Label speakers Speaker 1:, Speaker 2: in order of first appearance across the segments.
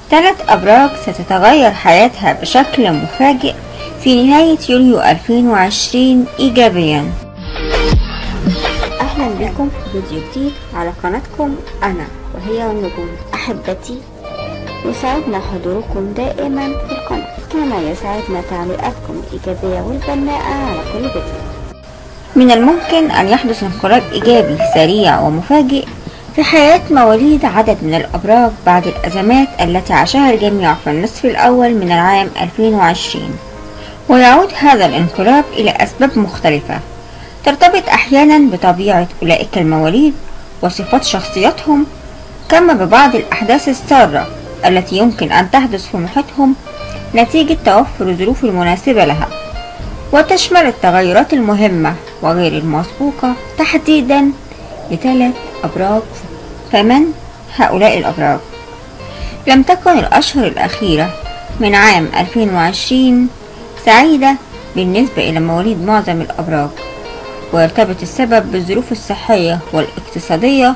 Speaker 1: 3 أبراج ستتغير حياتها بشكل مفاجئ في نهاية يوليو 2020 إيجابيا. أهلا بكم في فيديو جديد على قناتكم أنا وهي النجوم. أحبتي، يسعدنا حضوركم دائما في القناة، كما يسعدنا تعليقاتكم الإيجابية والبناءة على كل فيديو. من الممكن أن يحدث انقلاب إيجابي سريع ومفاجئ في حياة مواليد عدد من الأبراج بعد الأزمات التي عاشها الجميع في النصف الأول من العام 2020، ويعود هذا الانقلاب إلى أسباب مختلفة ترتبط أحيانا بطبيعة أولئك المواليد وصفات شخصيتهم، كما ببعض الأحداث السارة التي يمكن أن تحدث في محيطهم نتيجة توفر الظروف المناسبة لها، وتشمل التغيرات المهمة وغير المسبوقة تحديدا ل3 أبراج. فمن هؤلاء الأبراج؟ لم تكن الأشهر الأخيرة من عام 2020 سعيدة بالنسبة إلى مواليد معظم الأبراج، ويرتبط السبب بالظروف الصحية والاقتصادية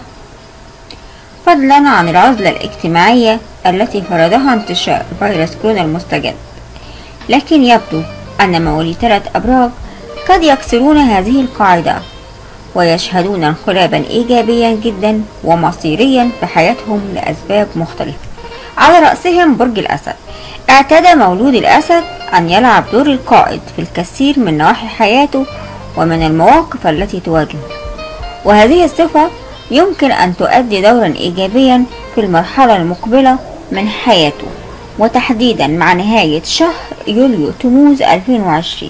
Speaker 1: فضلا عن العزلة الاجتماعية التي فرضها انتشار فيروس كورونا المستجد. لكن يبدو أن مواليد 3 أبراج قد يكسرون هذه القاعدة ويشهدون انقلابا إيجابيا جدا ومصيريا في حياتهم لأسباب مختلفة. على رأسهم برج الأسد. اعتاد مولود الأسد أن يلعب دور القائد في الكثير من نواحي حياته ومن المواقف التي تواجهه، وهذه الصفة يمكن أن تؤدي دورا إيجابيا في المرحلة المقبلة من حياته، وتحديدا مع نهاية شهر يوليو تموز 2020.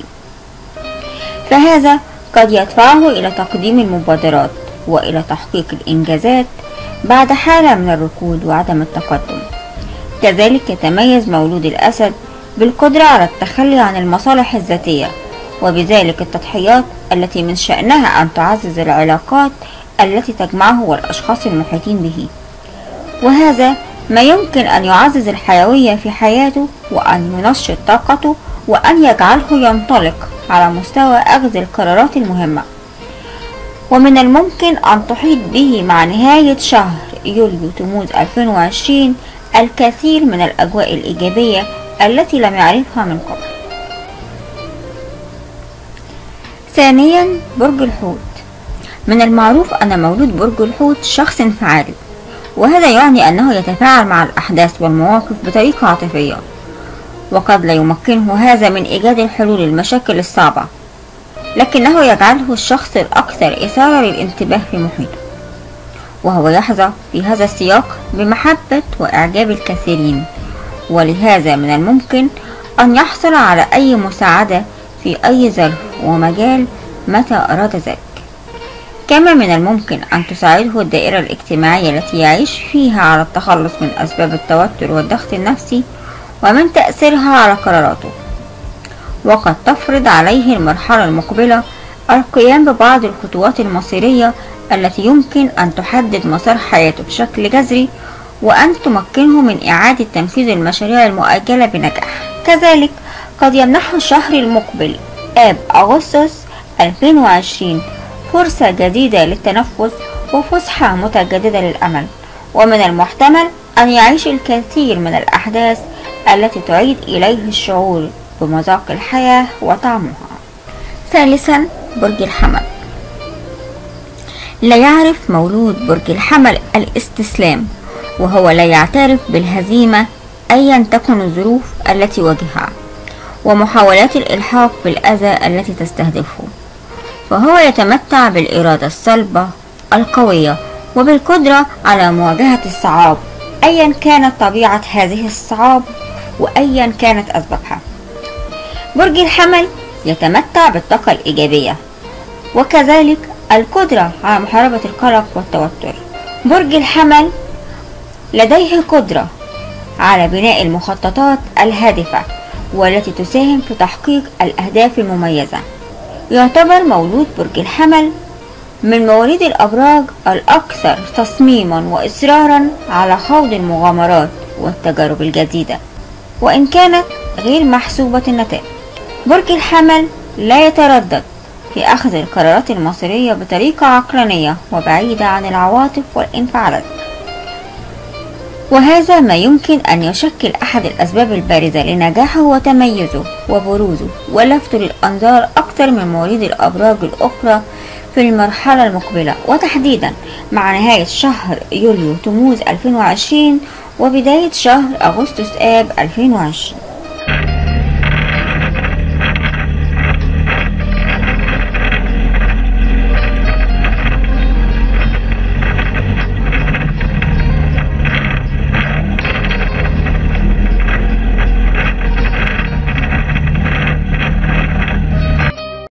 Speaker 1: فهذا قد يدفعه إلى تقديم المبادرات وإلى تحقيق الإنجازات بعد حالة من الركود وعدم التقدم. كذلك يتميز مولود الأسد بالقدرة على التخلي عن المصالح الذاتية، وبذلك التضحيات التي من شأنها أن تعزز العلاقات التي تجمعه والأشخاص المحيطين به، وهذا ما يمكن أن يعزز الحيوية في حياته وأن ينشط طاقته وأن يجعله ينطلق على مستوى أخذ القرارات المهمة. ومن الممكن أن تحيط به مع نهاية شهر يوليو تموز 2020 الكثير من الأجواء الإيجابية التي لم يعرفها من قبل. ثانيا، برج الحوت. من المعروف أن مولود برج الحوت شخص انفعالي، وهذا يعني أنه يتفاعل مع الأحداث والمواقف بطريقة عاطفية، وقد لا يمكنه هذا من إيجاد الحلول للمشاكل الصعبة، لكنه يجعله الشخص الأكثر إثارة للانتباه في محيطه، وهو يحظى في هذا السياق بمحبة وإعجاب الكثيرين، ولهذا من الممكن أن يحصل على أي مساعدة في أي ظرف ومجال متى أراد ذلك. كما من الممكن أن تساعده الدائرة الاجتماعية التي يعيش فيها على التخلص من أسباب التوتر والضغط النفسي ومن تأثيرها على قراراته، وقد تفرض عليه المرحلة المقبلة القيام ببعض الخطوات المصيرية التي يمكن أن تحدد مسار حياته بشكل جذري وأن تمكنه من إعادة تنفيذ المشاريع المؤجلة بنجاح. كذلك قد يمنحه الشهر المقبل آب أغسطس 2020 فرصة جديدة للتنفس وفسحة متجددة للأمل، ومن المحتمل أن يعيش الكثير من الأحداث التي تعيد إليه الشعور بمذاق الحياة وطعمها. ثالثا، برج الحمل. لا يعرف مولود برج الحمل الاستسلام، وهو لا يعترف بالهزيمة أيا تكن الظروف التي واجهها ومحاولات الإلحاق بالأذى التي تستهدفه، فهو يتمتع بالإرادة الصلبة القوية وبالقدرة على مواجهة الصعاب أيا كانت طبيعة هذه الصعاب وأيا كانت أسبابها. برج الحمل يتمتع بالطاقة الإيجابية وكذلك القدرة على محاربة القلق والتوتر. برج الحمل لديه قدرة على بناء المخططات الهادفة والتي تساهم في تحقيق الأهداف المميزة. يعتبر مولود برج الحمل من مواليد الأبراج الأكثر تصميما وإصرارا على خوض المغامرات والتجارب الجديدة وإن كانت غير محسوبة النتائج. برج الحمل لا يتردد في أخذ القرارات المصيرية بطريقة عقلانية وبعيدة عن العواطف والانفعالات، وهذا ما يمكن أن يشكل أحد الأسباب البارزة لنجاحه وتميزه وبروزه ولفته للأنظار أكثر من مواليد الأبراج الأخرى في المرحلة المقبلة، وتحديدا مع نهاية شهر يوليو تموز 2020 وبداية شهر أغسطس آب 2020.